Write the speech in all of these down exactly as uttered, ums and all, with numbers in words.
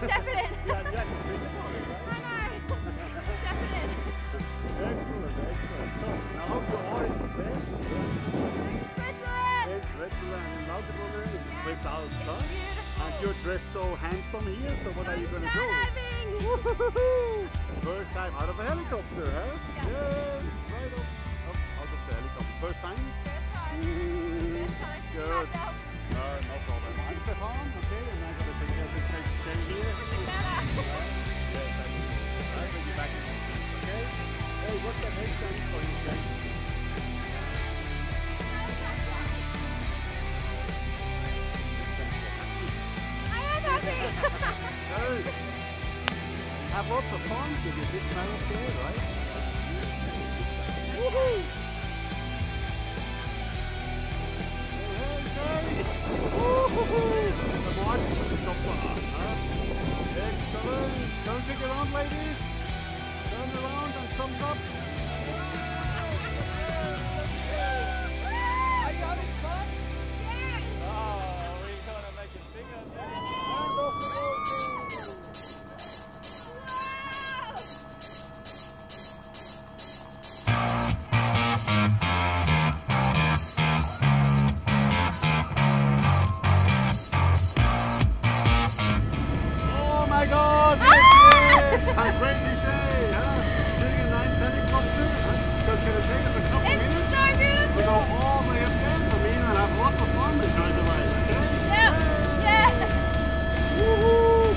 Step it in. Yeah, yeah, you bring it on it, right? I know. Step it in. Excellent, excellent. So, now you are in Switzerland. Switzerland. In Switzerland, in Lauterbrunnen, in the Swiss Alps, huh? Beautiful. And you're dressed so handsome here, so what are you going to do? Skydiving. First time out of a helicopter, huh? Yeah. Yes, right up, up out of the helicopter. First time? First time. Mm, First time. good. Myself. Uh, no problem. I'm Stefan, okay, and I'm going to take care of this next day here. Bella. Yes, I will. I'll bring you back in a minute, okay? Hey, what's that head stand for you, Jay? I am happy. Good. Have lots of fun, give you a big smile up there, right? Woohoo! Hey, hey, Woohoo! The march to the top bar, huh? Excellent! Don't take it around, ladies! Turn around and thumbs up! Are you having fun? Yes. Oh, we're gonna make it bigger and bigger! And off the road! Oh my God! Yes, yes! I'm crazy Shae! Huh? Sitting in a nice helicopter. So it's gonna take us a couple It's minutes. so beautiful. We go all the way up there, so me and I have lots of fun enjoying the ride, okay? Yeah. Yeah. Woohoo!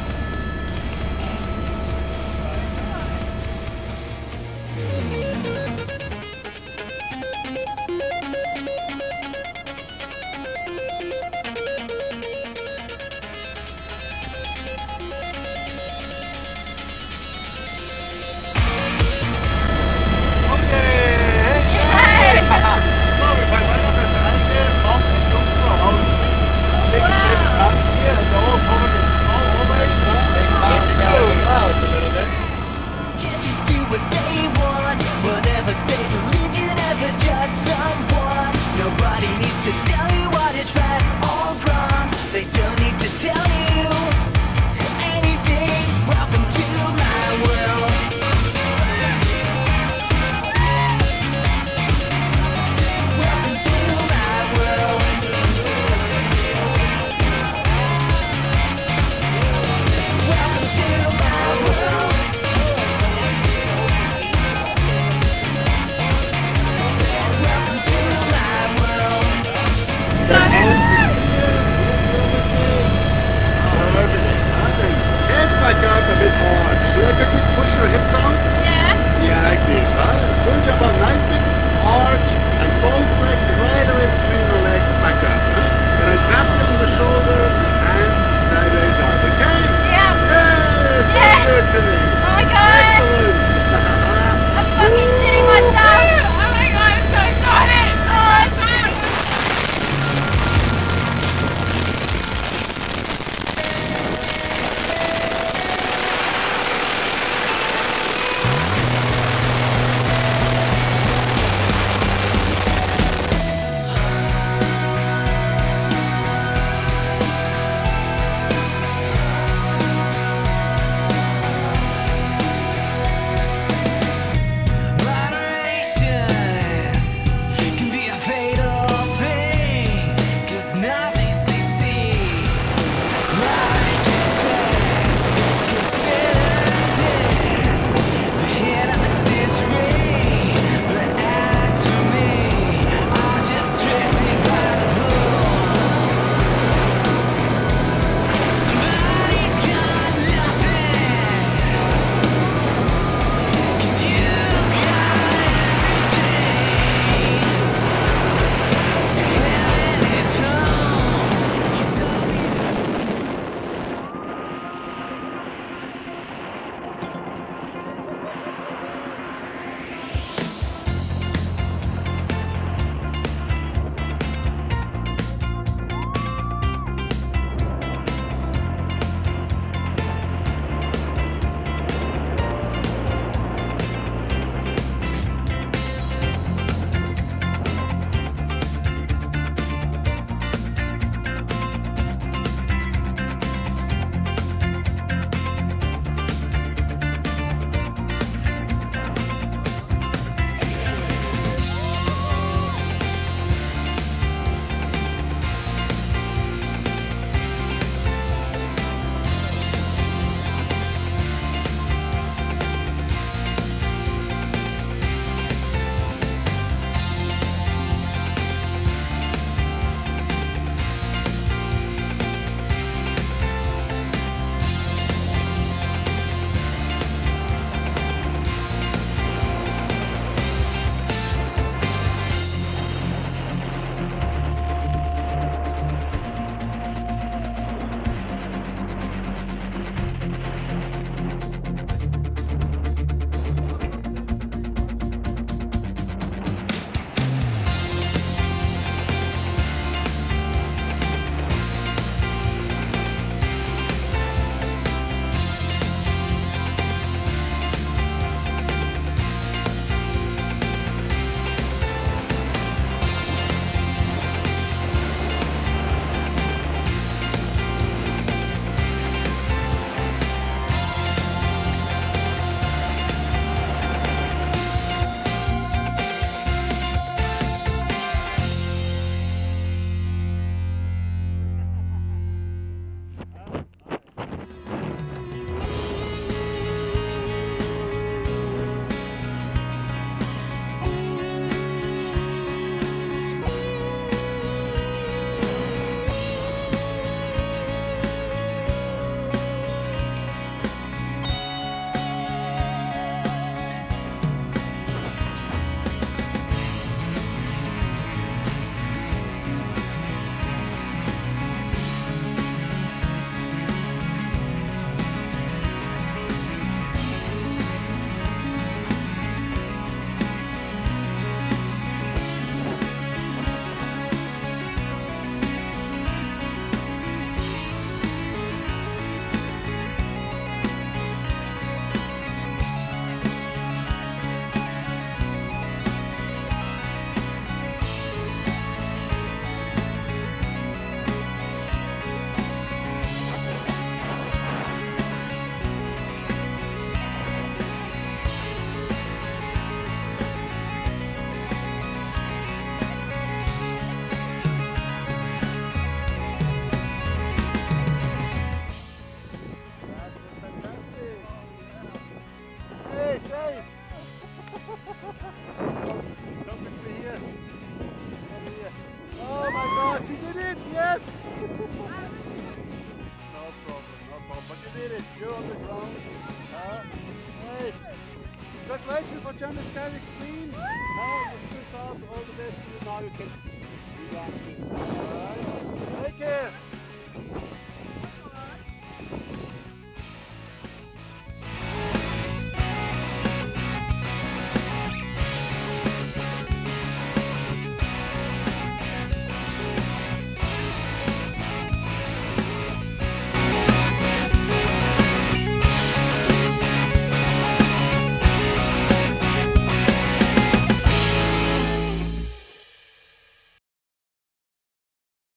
did it. You're on the ground. Uh, hey. Congratulations for joining the Skydive Xdream. Uh, the Swiss Alps, all the best to you. Now you can be on. Alright. Take care.